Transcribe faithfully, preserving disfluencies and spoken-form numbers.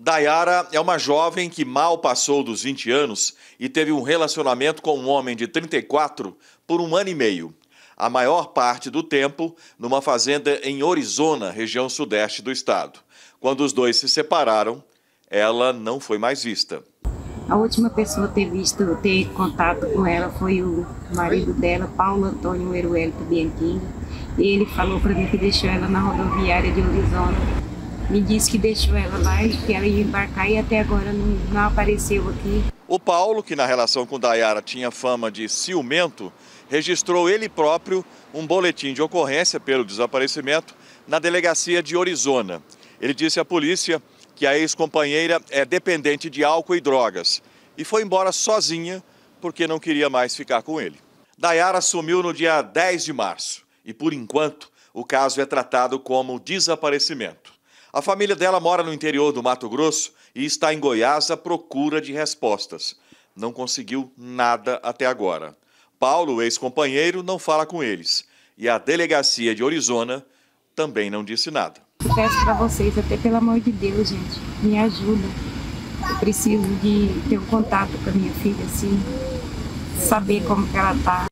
Dayara é uma jovem que mal passou dos vinte anos e teve um relacionamento com um homem de trinta e quatro por um ano e meio. A maior parte do tempo numa fazenda em Orizona, região sudeste do estado. Quando os dois se separaram, ela não foi mais vista. A última pessoa a ter visto, ter contato com ela foi o marido dela, Paulo Antônio Eruelito Bianchini. Ele falou para mim que deixou ela na rodoviária de Orizona. Me disse que deixou ela lá e que ela ia embarcar e até agora não, não apareceu aqui. O Paulo, que na relação com Dayara tinha fama de ciumento, registrou ele próprio um boletim de ocorrência pelo desaparecimento na delegacia de Orizona. Ele disse à polícia que a ex-companheira é dependente de álcool e drogas e foi embora sozinha porque não queria mais ficar com ele. Dayara sumiu no dia dez de março e, por enquanto, o caso é tratado como desaparecimento. A família dela mora no interior do Mato Grosso e está em Goiás à procura de respostas. Não conseguiu nada até agora. Paulo, o ex-companheiro, não fala com eles. E a delegacia de Orizona também não disse nada. Eu peço para vocês, até pelo amor de Deus, gente, me ajuda. Eu preciso de ter um contato com a minha filha, assim, saber como que ela está.